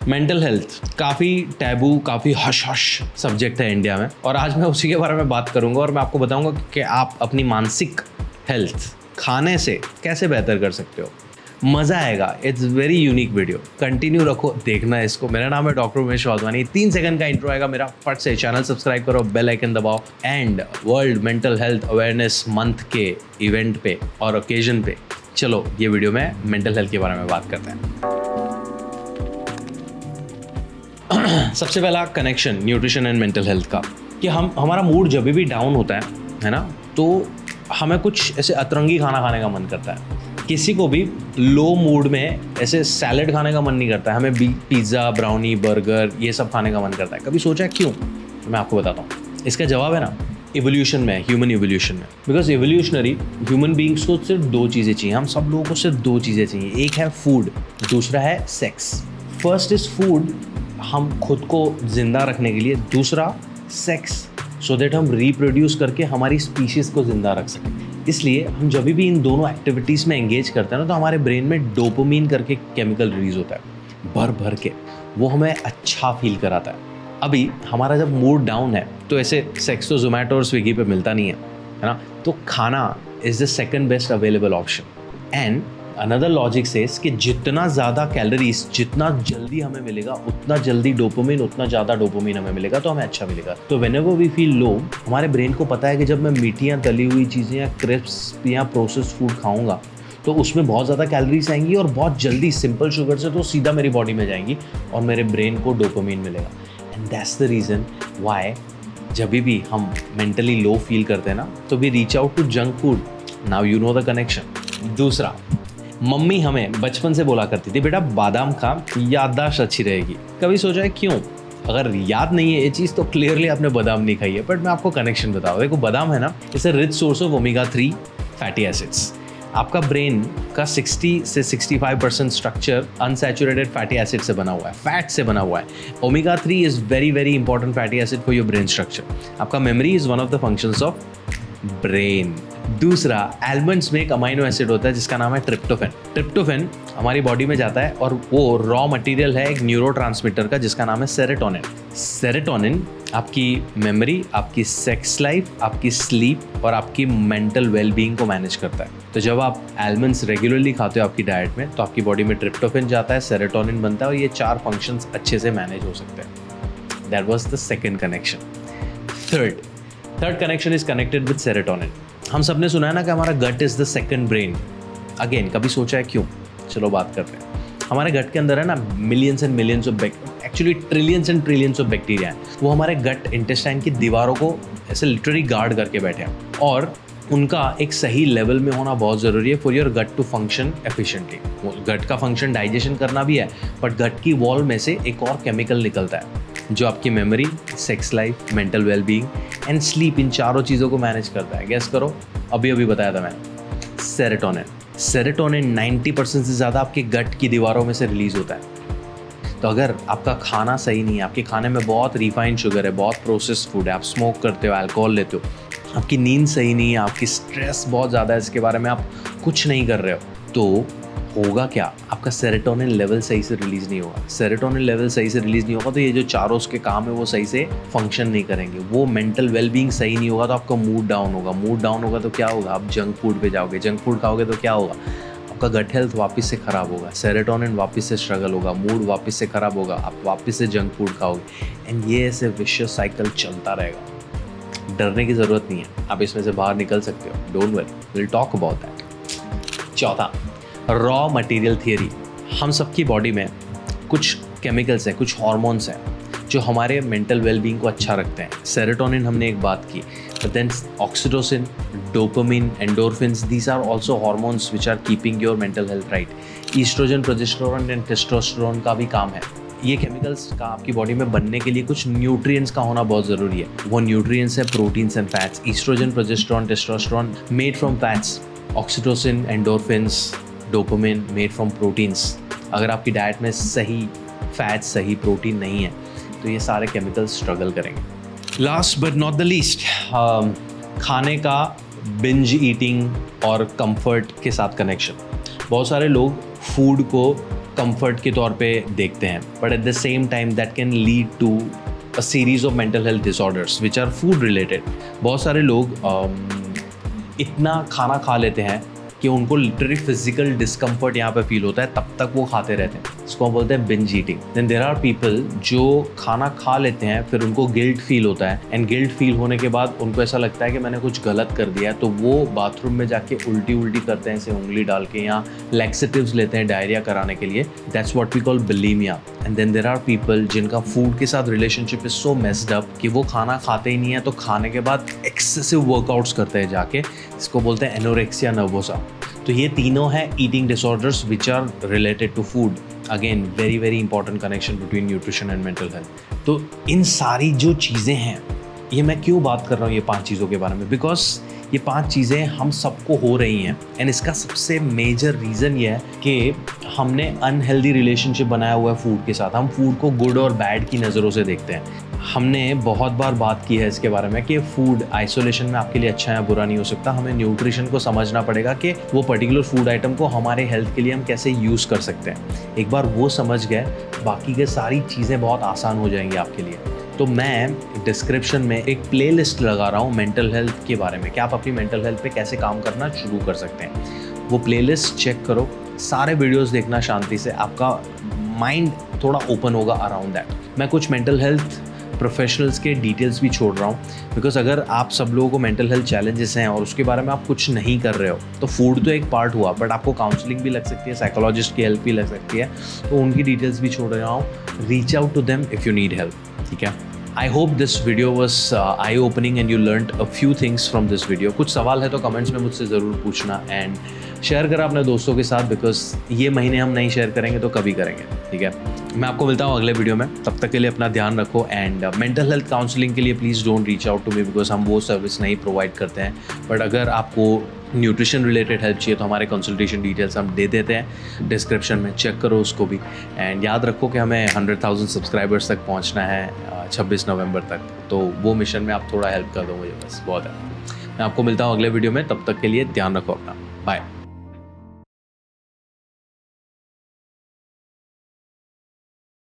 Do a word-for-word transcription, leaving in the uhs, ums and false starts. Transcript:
Mental health काफ़ी taboo, काफ़ी hush hush subject है इंडिया में, और आज मैं उसी के बारे में बात करूंगा और मैं आपको बताऊंगा कि आप अपनी मानसिक हेल्थ खाने से कैसे बेहतर कर सकते हो। मज़ा आएगा, it's very unique video, continue रखो, देखना है इसको। मेरा नाम है डॉक्टर उमेश वाधवानी। तीन सेकंड का इंट्रो आएगा मेरा, फट से चैनल सब्सक्राइब करो, बेल आइकन दबाओ, and world mental health awareness month के इवेंट पे और ओकेजन पे चलो ये वीडियो में मेंटल हेल्थ के बारे में बात करते हैं। सबसे पहला connection nutrition and mental health का, कि हम हमारा मूड जब भी डाउन होता है है ना, तो हमें कुछ ऐसे अतरंगी खाना खाने का मन करता है। किसी को भी लो मूड में ऐसे सैलेड खाने का मन नहीं करता है, हमें पिज़्ज़ा, ब्राउनी, बर्गर ये सब खाने का मन करता है। कभी सोचा क्यों? मैं आपको बताता हूँ। इसका जवाब है ना इवोल्यूशन में, ह्यूमन इवोल्यूशन में। बिकॉज इवोल्यूशनरी ह्यूमन बींग्स को सिर्फ दो चीज़ें चाहिए, हम सब लोगों को सिर्फ दो चीज़ें चाहिए। एक है फूड, दूसरा है सेक्स। फर्स्ट इज फूड, हम खुद को जिंदा रखने के लिए, दूसरा सेक्स, सो दैट हम रिप्रोड्यूस करके हमारी स्पीशीज़ को जिंदा रख सकें। इसलिए हम जब भी इन दोनों एक्टिविटीज़ में एंगेज करते हैं ना, तो हमारे ब्रेन में डोपामिन करके केमिकल रिलीज होता है भर भर के, वो हमें अच्छा फील कराता है। अभी हमारा जब मूड डाउन है तो ऐसे सेक्स तो जोमेटो और स्विगी पे मिलता नहीं है, है ना, तो खाना is the second best available option. And another logic says कि जितना ज़्यादा कैलोरीज जितना जल्दी हमें मिलेगा, उतना जल्दी डोपामिन, उतना ज़्यादा डोपामिन हमें मिलेगा, तो हमें अच्छा मिलेगा। तो व्हेनेवर वी फील लो, हमारे ब्रेन को पता है कि जब मैं मीठी या तली हुई चीज़ें या क्रिस्प्स या प्रोसेस्ड फूड खाऊंगा तो उसमें बहुत ज़्यादा कैलोरीज आएंगी और बहुत जल्दी सिंपल शुगर से तो सीधा मेरी बॉडी में जाएंगी और मेरे ब्रेन को डोपामिन मिलेगा। And that's the reason why जब भी हम मेंटली लो फील करते हैं ना, तो we reach out to junk food. Now you know the connection. दूसरा, मम्मी हमें बचपन से बोला करती थी, बेटा बादाम खा, याददाश्त अच्छी रहेगी। कभी सोचा है क्यों? अगर याद नहीं है ये चीज़ तो क्लियरली आपने बादाम नहीं खाई है। बट मैं आपको कनेक्शन बताऊँ, देखो बादाम है ना, it's a rich source of omega three fatty acids. आपका ब्रेन का साठ से पैंसठ percent structure unsaturated fatty acid से बना हुआ है, फैट से बना हुआ है। Omega three is very very important fatty acid for your brain structure. आपका memory is one of the functions of brain. दूसरा, आलमंड्स में एक अमाइनो एसिड होता है जिसका नाम है ट्रिप्टोफैन। ट्रिप्टोफैन हमारी बॉडी में जाता है और वो रॉ मटेरियल है एक न्यूरोट्रांसमीटर का जिसका नाम है सेरोटोनिन। सेरोटोनिन आपकी मेमोरी, आपकी सेक्स लाइफ, आपकी स्लीप और आपकी मेंटल वेलबींग को मैनेज करता है। तो जब आप आलमंड्स रेगुलरली खाते हो आपकी डाइट में, तो आपकी बॉडी में ट्रिप्टोफैन जाता है, सेरोटोनिन बनता है और ये चार फंक्शंस अच्छे से मैनेज हो सकते हैं। That was the second connection. Third third connection is connected with serotonin. हम सब ने सुना है ना कि हमारा gut is the second brain. Again, कभी सोचा है क्यों? चलो बात करते हैं। हमारे गट के अंदर है ना millions and millions of bacteria, actually trillions and trillions of bacteria हैं। वो हमारे गट इंटेस्टाइन की दीवारों को ऐसे लिटरली गार्ड करके बैठे हैं और उनका एक सही लेवल में होना बहुत ज़रूरी है for your gut to function efficiently. Gut का फंक्शन डाइजेशन करना भी है, बट गट की वॉल में से एक और केमिकल निकलता है जो आपकी memory, sex life, mental wellbeing and sleep, इन चारों चीज़ों को मैनेज करता है। गेस करो, अभी अभी बताया था मैंने, सेरोटोनिन। सेरोटोनिन नब्बे परसेंट से ज़्यादा आपके गट की दीवारों में से रिलीज़ होता है। तो अगर आपका खाना सही नहीं है, आपके खाने में बहुत रिफाइंड शुगर है, बहुत प्रोसेस्ड फूड है, आप स्मोक करते हो, अल्कोहल लेते हो, आपकी नींद सही नहीं है, आपकी स्ट्रेस बहुत ज़्यादा है, इसके बारे में आप कुछ नहीं कर रहे हो, तो होगा क्या? आपका सेरोटोनिन लेवल सही से रिलीज़ नहीं होगा। सेरोटोनिन लेवल सही से रिलीज़ नहीं होगा तो ये जो चारों उसके काम है वो सही से फंक्शन नहीं करेंगे। वो मेंटल वेलबींग सही नहीं होगा तो आपका मूड डाउन होगा। मूड डाउन होगा तो क्या होगा? आप जंक फूड पे जाओगे। जंक फूड खाओगे तो क्या होगा? आपका गट हेल्थ वापस से ख़राब होगा, सेरोटोनिन वापस से स्ट्रगल होगा, मूड वापस से ख़राब होगा, आप वापस से जंक फूड खाओगे, एंड ये ऐसे विशियस साइकिल चलता रहेगा। डरने की ज़रूरत नहीं है, आप इसमें से बाहर निकल सकते हो। Don't worry, will talk about that. चौथा, रॉ मटेरियल थियरी। हम सबकी बॉडी में कुछ केमिकल्स हैं, कुछ हॉर्मोन्स हैं जो हमारे मेंटल वेलबींग को अच्छा रखते हैं। सेरोटोनिन हमने एक बात की, but then oxytocin, dopamine, endorphins, these are also hormones which are keeping your mental health right. Oestrogen, progesterone and testosterone का भी काम है। ये केमिकल्स का आपकी बॉडी में बनने के लिए कुछ न्यूट्रिएंट्स का होना बहुत ज़रूरी है। वो न्यूट्रिएंट्स है proteins and fats. Oestrogen, progesterone, testosterone made from fats, oxytocin, endorphins, dopamine made from proteins. अगर आपकी डाइट में सही फैट्स, सही प्रोटीन नहीं है तो ये सारे केमिकल्स स्ट्रगल करेंगे। Last but not the least, खाने का बिंज ईटिंग और कंफर्ट के साथ कनेक्शन। बहुत सारे लोग फूड को कंफर्ट के तौर पे देखते हैं, but at the same time that can lead to a series of mental health disorders which are food related. बहुत सारे लोग um, इतना खाना खा लेते हैं कि उनको लिटरली फिजिकल डिस्कम्फर्ट यहाँ पे फील होता है, तब तक वो खाते रहते हैं। इसको हम बोलते हैं binge eating. Then there are people जो खाना खा लेते हैं, फिर उनको गिल्ट फील होता है, एंड गिल्ट फील होने के बाद उनको ऐसा लगता है कि मैंने कुछ गलत कर दिया है, तो वो बाथरूम में जाके उल्टी उल्टी करते हैं, ऐसे उंगली डाल के, या लैक्सेटिव्स लेते हैं डायरिया कराने के लिए। That's what we call bulimia. And then there are people जिनका फूड के साथ relationship is so messed up कि वो खाना खाते ही नहीं है, तो खाने के बाद एक्सेसिव वर्कआउट्स करते हैं जाके। इसको बोलते हैं एनोरेक्सिया नर्वोसा। तो ये तीनों हैं eating disorders which are related to food. Again very very important connection between nutrition and mental health. तो इन सारी जो चीज़ें हैं, ये मैं क्यों बात कर रहा हूँ ये पांच चीज़ों के बारे में, बिकॉज ये पांच चीज़ें हम सबको हो रही हैं। एंड इसका सबसे मेजर रीज़न ये है कि हमने अनहेल्दी रिलेशनशिप बनाया हुआ है फूड के साथ। हम फूड को गुड और बैड की नज़रों से देखते हैं। हमने बहुत बार बात की है इसके बारे में कि फूड आइसोलेशन में आपके लिए अच्छा है, बुरा नहीं हो सकता। हमें न्यूट्रिशन को समझना पड़ेगा कि वो पर्टिकुलर फूड आइटम को हमारे हेल्थ के लिए हम कैसे यूज़ कर सकते हैं। एक बार वो समझ गए, बाकी के सारी चीज़ें बहुत आसान हो जाएंगी आपके लिए। तो मैं डिस्क्रिप्शन में एक प्लेलिस्ट लगा रहा हूँ मेंटल हेल्थ के बारे में, कि आप अपनी मेंटल हेल्थ पे कैसे काम करना शुरू कर सकते हैं। वो प्लेलिस्ट चेक करो, सारे वीडियोस देखना शांति से, आपका माइंड थोड़ा ओपन होगा अराउंड दैट। मैं कुछ मेंटल हेल्थ प्रोफेशनल्स के डिटेल्स भी छोड़ रहा हूँ, बिकॉज अगर आप सब लोगों को मेंटल हेल्थ चैलेंजेस हैं और उसके बारे में आप कुछ नहीं कर रहे हो, तो फूड तो एक पार्ट हुआ, बट आपको काउंसलिंग भी लग सकती है, साइकोलॉजिस्ट की हेल्प भी लग सकती है, तो उनकी डिटेल्स भी छोड़ रहा हूँ। Reach out to them if you need help, ठीक है। I hope this video was eye opening and you learned a few things from this video. कुछ सवाल है तो कमेंट्स में मुझसे ज़रूर पूछना, एंड शेयर करा अपने दोस्तों के साथ, बिकॉज ये महीने हम नहीं शेयर करेंगे तो कभी करेंगे, ठीक है। मैं आपको मिलता हूँ अगले वीडियो में, तब तक के लिए अपना ध्यान रखो। एंड मेंटल हेल्थ काउंसलिंग के लिए please don't reach out to me, because हम वो सर्विस नहीं प्रोवाइड करते हैं। बट अगर आपको न्यूट्रिशन रिलेटेड हेल्प चाहिए तो हमारे कंसल्टेशन डिटेल्स हम दे देते हैं डिस्क्रिप्शन में, चेक करो उसको भी। एंड याद रखो कि हमें हंड्रेड थाउजेंड सब्सक्राइबर्स तक पहुंचना है छब्बीस नवंबर तक, तो वो मिशन में आप थोड़ा हेल्प कर दो मुझे, बस बहुत है। मैं आपको मिलता हूँ अगले वीडियो में, तब तक के लिए ध्यान रखो अपना, बाय।